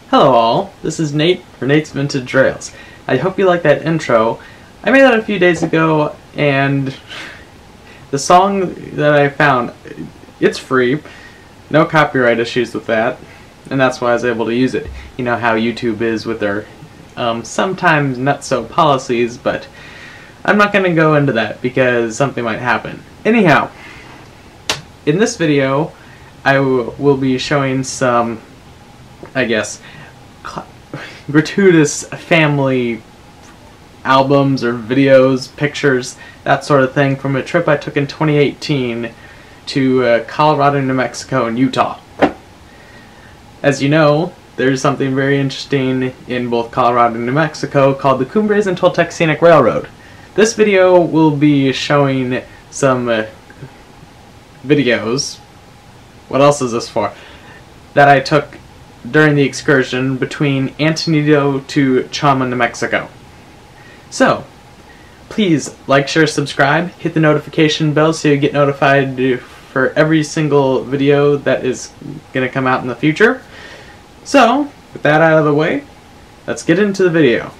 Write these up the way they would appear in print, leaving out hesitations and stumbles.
Hello all, this is Nate for Nate's Vintage Rails. I hope you like that intro. I made that a few days ago, and the song that I found, it's free, no copyright issues with that, and that's why I was able to use it. You know how YouTube is with their sometimes not so policies, but I'm not going to go into that because something might happen. Anyhow, in this video I will be showing some, I guess, gratuitous family albums or videos, pictures, that sort of thing from a trip I took in 2018 to Colorado, New Mexico, and Utah. As you know, there's something very interesting in both Colorado and New Mexico called the Cumbres and Toltec Scenic Railroad. This video will be showing some videos, what else is this for, that I took during the excursion between Antonito to Chama, New Mexico. So, please like, share, subscribe, hit the notification bell so you get notified for every single video that is going to come out in the future. So, with that out of the way, let's get into the video.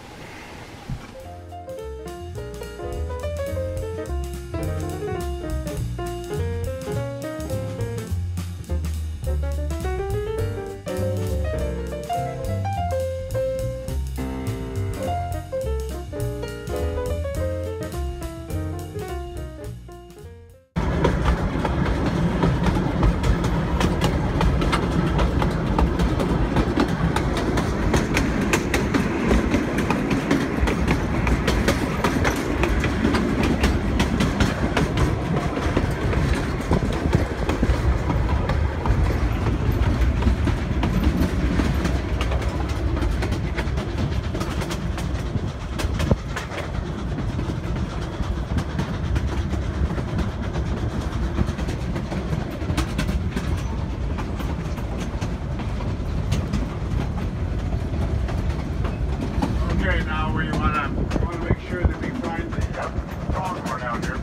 Okay, now we want to make sure that we find the pronghorn out here.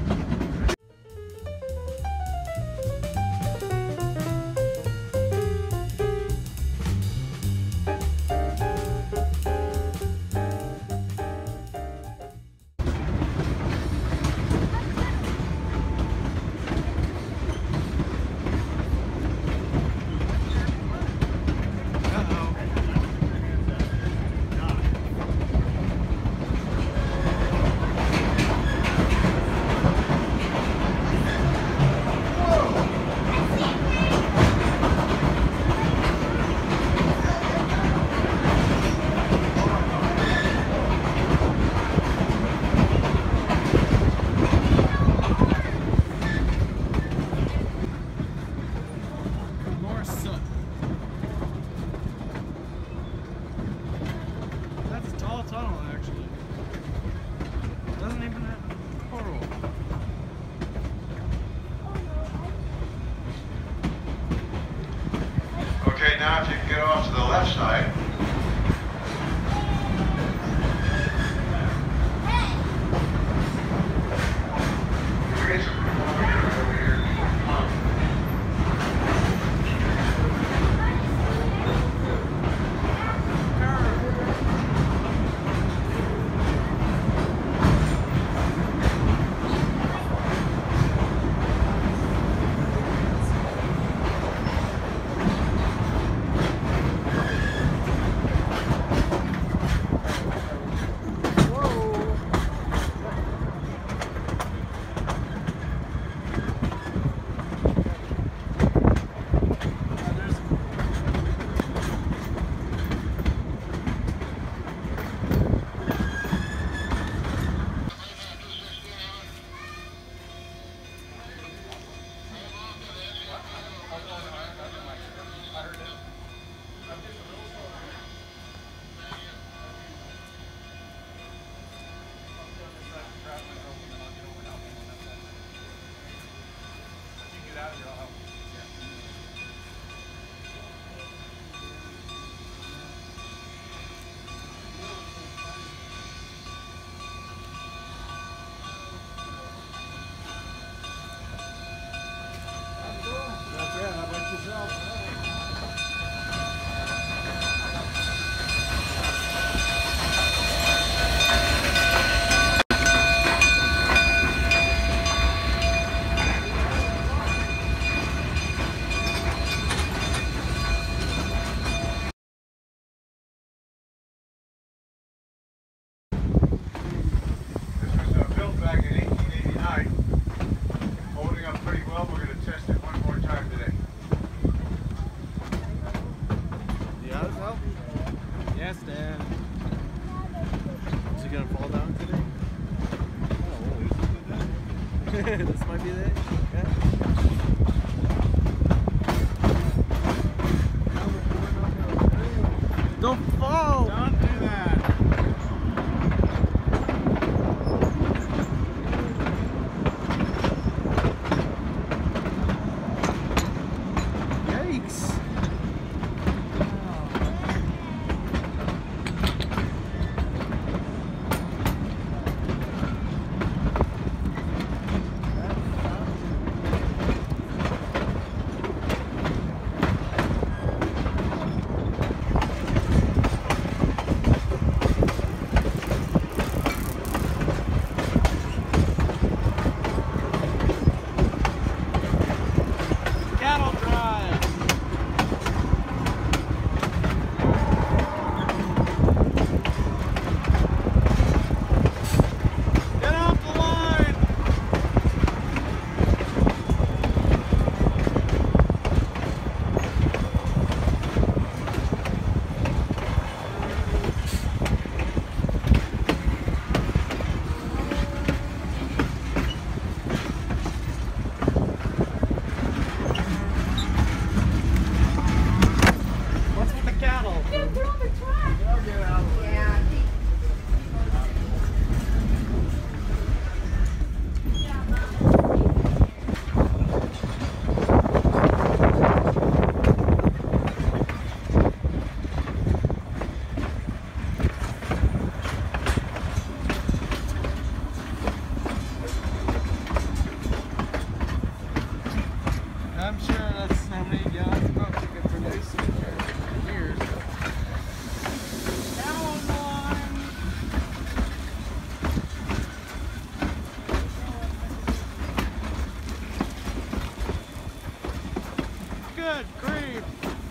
Tunnel actually. It doesn't even have a portal. Okay, now if you can get off to the left side. Good grief!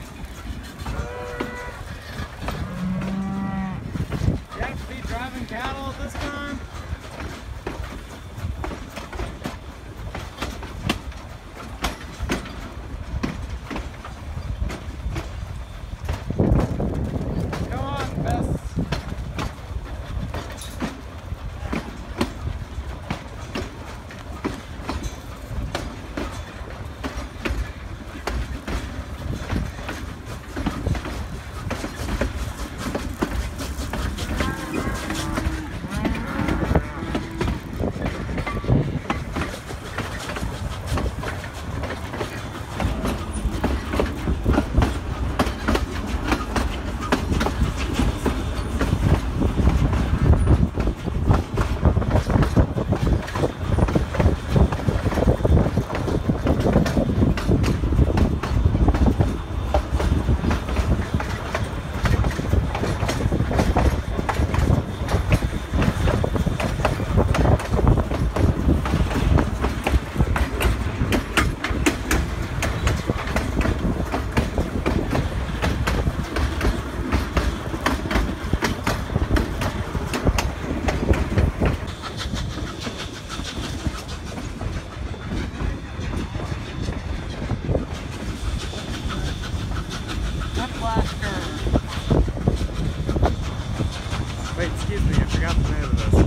You have to be driving cattle at this time? Come on, Bess. Wait, excuse me, I forgot the name of this.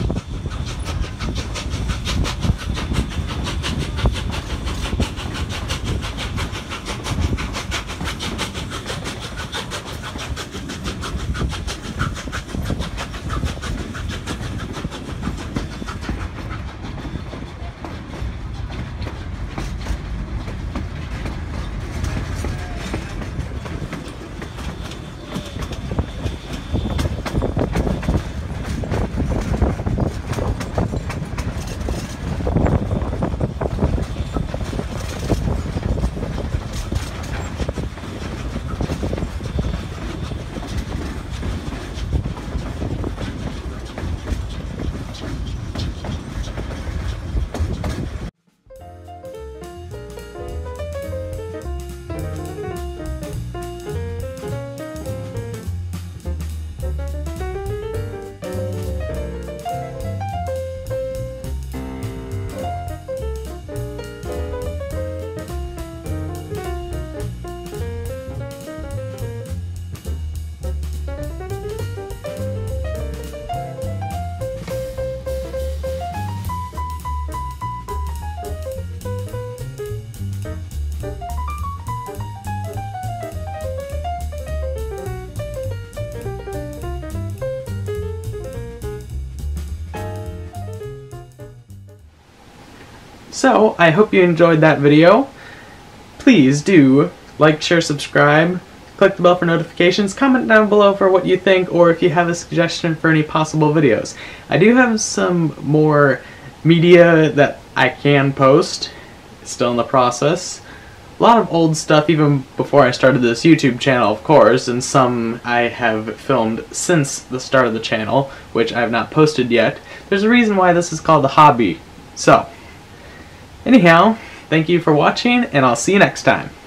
So, I hope you enjoyed that video. Please do like, share, subscribe, click the bell for notifications, comment down below for what you think, or if you have a suggestion for any possible videos. I do have some more media that I can post. It's still in the process. A lot of old stuff even before I started this YouTube channel, of course, and some I have filmed since the start of the channel, which I have not posted yet. There's a reason why this is called The Hobby. So, anyhow, thank you for watching, and I'll see you next time.